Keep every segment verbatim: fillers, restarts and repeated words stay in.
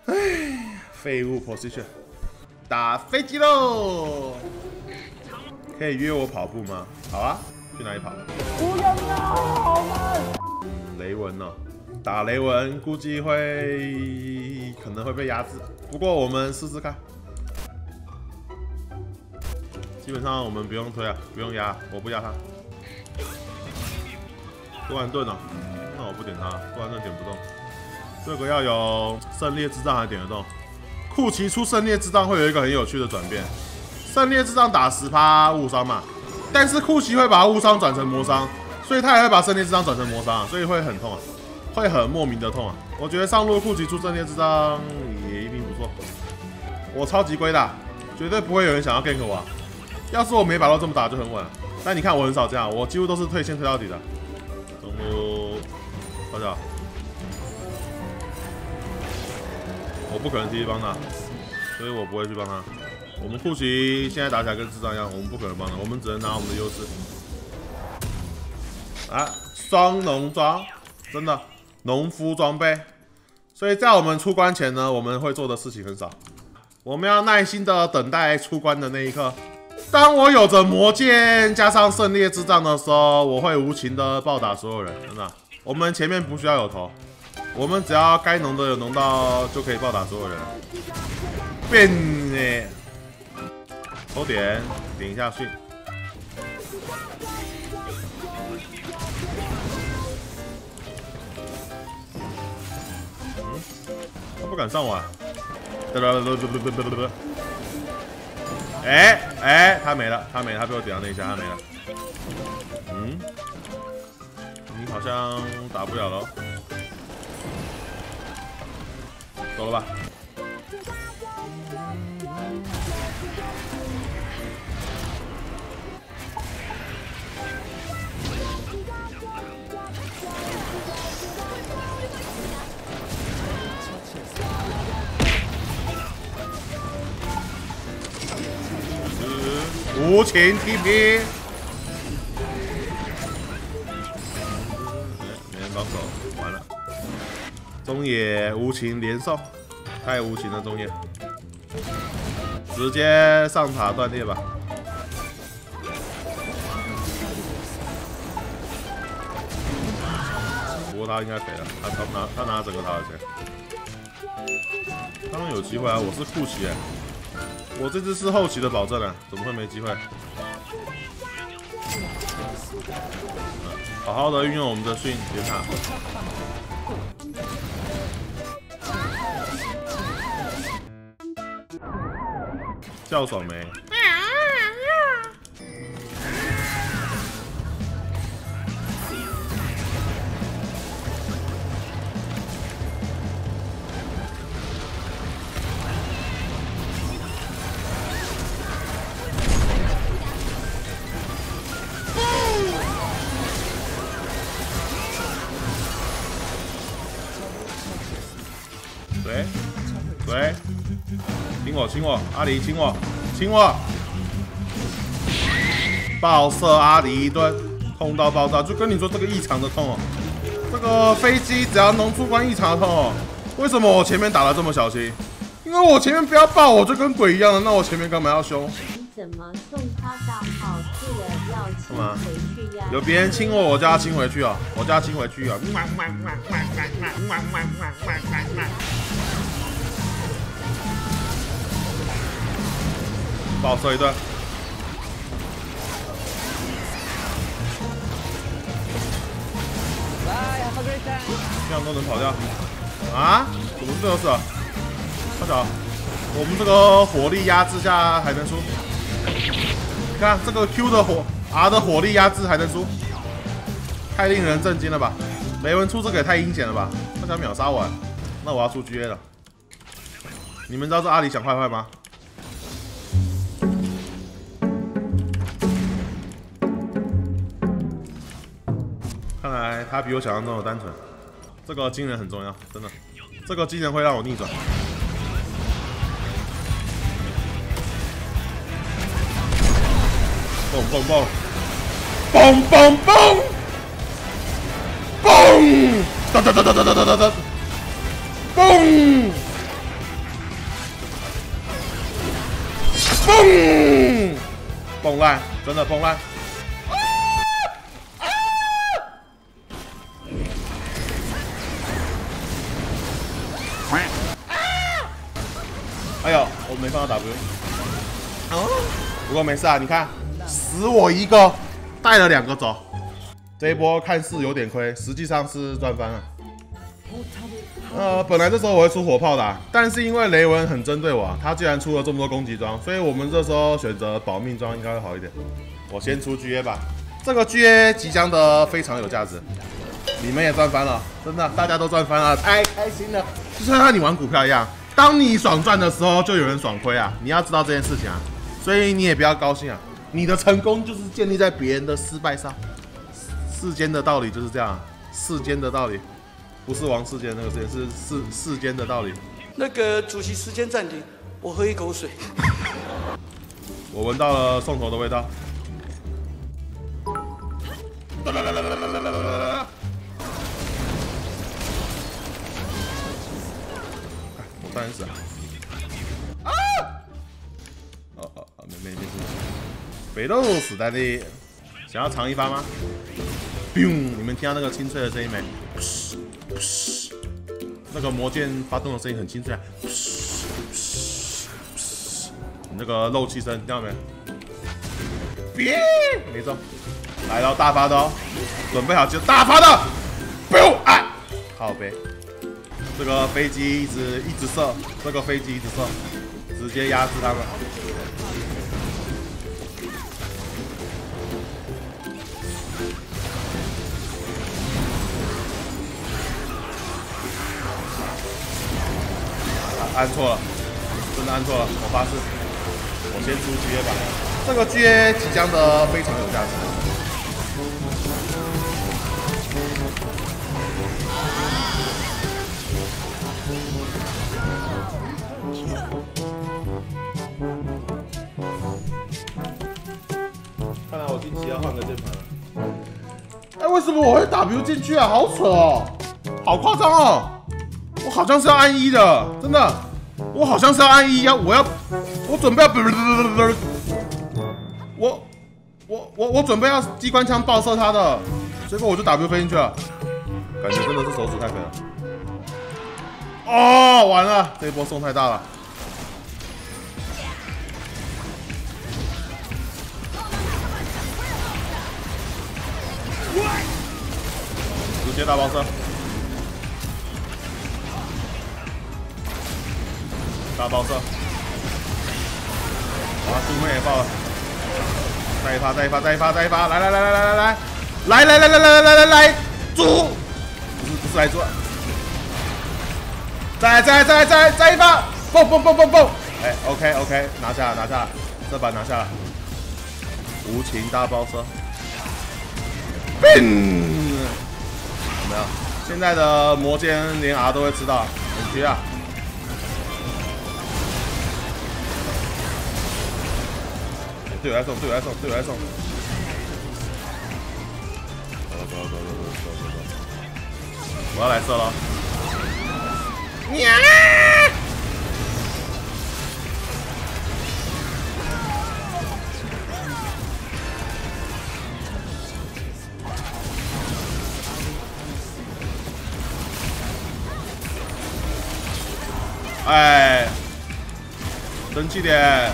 唉，废物 position， 打飞机喽！可以约我跑步吗？好啊，去哪里跑？ 不要闹，好慢。 嗯，雷文哦，打雷文估计会可能会被压制，不过我们试试看。基本上我们不用推啊，不用压，我不压他。多完盾哦，那我不点他，多完盾点不动。这个要有圣烈之杖才点得动。库奇出圣烈之杖会有一个很有趣的转变，圣烈之杖打 百分之十 误伤嘛，但是库奇会把误伤转成魔伤，所以他也会把圣烈之杖转成魔伤，所以会很痛啊，会很莫名的痛啊。我觉得上路库奇出圣烈之杖也一定不错，我超级龟的，绝对不会有人想要 gank 我啊。要是我每把都这么打就很稳了，但你看我很少这样，我几乎都是退先推到底的。中路，大家，我不可能继续帮他，所以我不会去帮他。我们库奇现在打起来跟智障一样，我们不可能帮他，我们只能拿我们的优势。啊，双农装，真的农夫装备，所以在我们出关前呢，我们会做的事情很少，我们要耐心的等待出关的那一刻。当我有着魔剑加上圣烈之杖的时候，我会无情的暴打所有人，真的。我们前面不需要有头，我们只要该农的有农到就可以暴打所有人。变呢，抽点，点一下训。嗯，他不敢上我啊！哎哎，他没了，他没了，他被我点到那一下，他没了。嗯，你好像打不了了，走了吧。无情 T P， 没人帮手，完了。中野无情连胜，太无情了中野，直接上塔断裂吧。不过他应该肥了，他他拿他拿整个塔的钱，当然有机会啊！我是库奇哎。我这只是后期的保证啊，怎么会没机会？好好的运用我们的训连塔，叫爽没？对，对，亲我，亲我，阿狸，亲我，亲我，爆射阿狸一顿，痛到爆炸，就跟你说这个异常的痛哦，这个飞机只要能出关异常的痛哦。为什么我前面打得这么小心？因为我前面不要爆，我就跟鬼一样的，那我前面干嘛要凶？ 你怎么送他到好处了？要亲回去呀？ 有别人亲我，我叫他亲回去啊，我叫他亲回去啊。爆射一顿，这样都能跑掉啊？怎么是这个死？快走！我们这个火力压制下还能输？你看这个 Q 的火 R 的火力压制还能输，太令人震惊了吧！雷文出这个也太阴险了吧！他想秒杀我，那我要出 G A 了。你们知道这阿里想坏坏吗？看来他比我想象中的单纯。这个惊人很重要，真的，这个惊人会让我逆转。蹦蹦蹦，蹦蹦蹦，蹦，哒哒哒哒哒哒哒哒，蹦， 嘣，崩烂，真的崩烂。哎呦，我没放到 W。哦，不过没事啊，你看，死我一个，带了两个走。这一波看似有点亏，实际上是赚翻了。呃，本来这时候我会出火炮的、啊，但是因为雷文很针对我、啊，他既然出了这么多攻击装，所以我们这时候选择保命装应该会好一点。我先出 G A 吧，这个 G A 即将的非常有价值，你们也赚翻了，真的，大家都赚翻了，太开心了，就像让你玩股票一样。当你爽赚的时候，就有人爽亏啊！你要知道这件事情啊，所以你也不要高兴啊。你的成功就是建立在别人的失败上。世间的道理就是这样、啊，世间的道理，不是王世坚那个世间，是世世间的道理。 那个主席，时间暂停，我喝一口水。 我闻到了送头的味道。我三十啊！啊！哦哦哦，没没没事。北斗死在这里，想要尝一发吗？你们听到那个清脆的声音没？那个魔剑发动的声音很清脆啊！那个漏气声听到没？别，没中，来到大发的哦，准备好就大发的，不用啊，靠背。这个飞机一直一直射，这个飞机一直射，直接压制他们。按错了，真的按错了，我发誓，我先出 G A 吧。这个 G A 即将的非常有价值。看来我近期要换个键盘了。哎，为什么我会 W 进去啊？好扯哦，好夸张哦！我好像是要按一的，真的，我好像是要按一，要我要，我准备要，我我我我准备要机关枪爆射他的，结果我就 W 飞进去了，感觉真的是手指太肥了。哦，完了，这一波送太大了。直接大爆射。大爆射，啊，猪妹也爆了，再一发，再一发，再一发，再一发，来来来来来来来，来来来来来来来来，猪，不是不是来猪，再再再再再一发，蹦蹦蹦蹦蹦，哎 ，OK OK， 拿下拿下，这把拿下了，无情大爆射，冰，有没有？现在的魔剑连 R 都会吃到，很绝啊！对我来送，对我来送，对我来送。走走走走走走走！我要来射了。哎，争气点！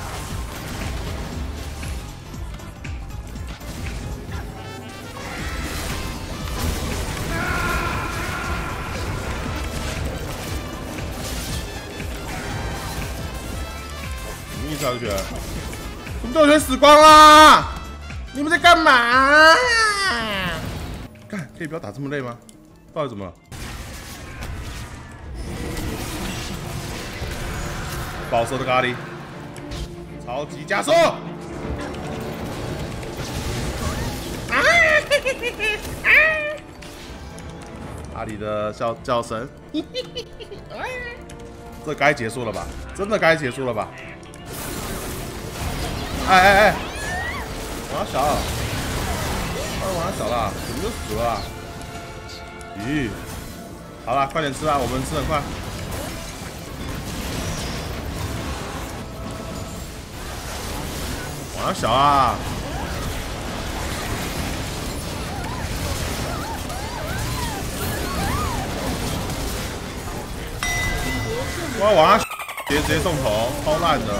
下去了，怎么都有人死光啦？你们在干嘛？干，可以不要打这么累吗？到底怎么了？爆射的咖喱，超级加速！啊！阿里的叫叫声，这该结束了吧？真的该结束了吧？哎哎哎！往下小，哎，往下小了，怎么就死了、啊？咦，好了，快点吃啊！我们吃很快。 啊小啊！哇，往他直接直接送头，超烂的。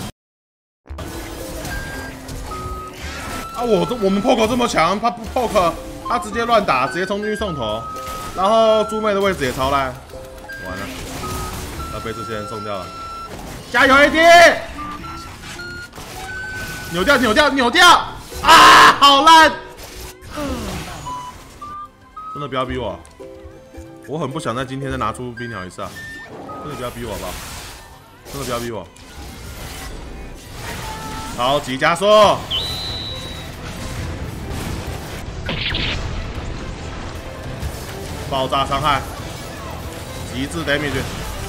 啊，我这我们 poke 这么强，他不 poke， 他直接乱打，直接冲进去送头，然后猪妹的位置也超烂，完了，要被这些人送掉了。加油 A D！ 扭掉，扭掉，扭掉！啊，好烂！真的不要逼我，我很不想在今天再拿出冰鸟一次啊！真的不要逼我好不好？真的不要逼我！超级加速！爆炸伤害，极致 damage，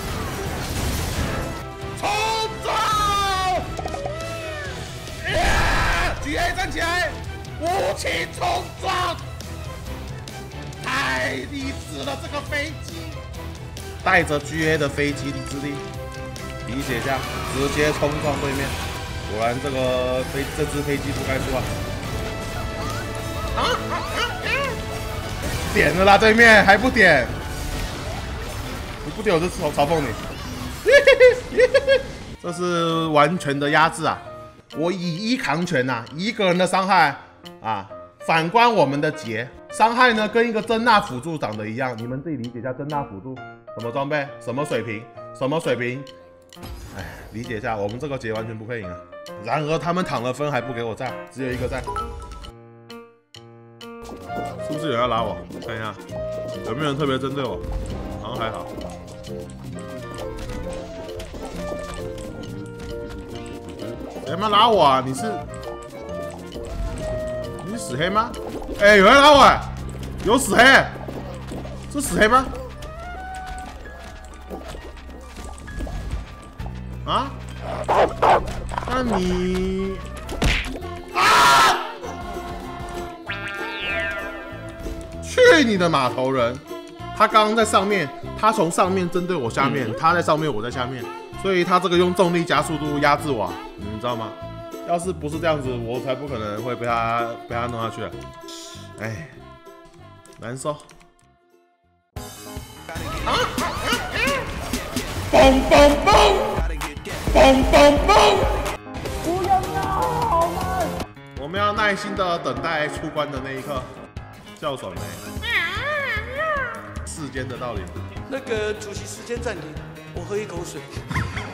冲撞 ！G A 站起来，武器冲撞！太励志了，这个飞机！带着 G A 的飞机之力，理解一下，直接冲撞对面。果然这个飞这只飞机不该出啊！啊啊啊啊！点了啦，对面还不点？你不点我就嘲嘲讽你。这是完全的压制啊！我以一扛全呐、啊，一个人的伤害啊。反观我们的杰伤害呢，跟一个珍娜辅助长得一样，你们自己理解一下珍娜辅助什么装备，什么水平，什么水平？哎，理解一下，我们这个杰完全不会赢啊。然而他们躺了分还不给我赞，只有一个赞。是不是有人要拉我？看一下有没有人特别针对我，好像还好。有没有拉我啊？你是？你是死黑吗？哎、欸，有人拉我、欸，有死黑，是死黑吗？啊？那你啊？去你的码头人！他刚刚在上面，他从上面针对我下面，他在上面，我在下面，所以他这个用重力加速度压制我、啊，你知道吗？要是不是这样子，我才不可能会被他被他弄下去了。哎，难受。啊！嘣嘣嘣！嘣嘣嘣！ 不要闹，好慢！ 我们要耐心的等待出关的那一刻。叫爽没？世间的道理。 那个主席，时间暂停，我喝一口水。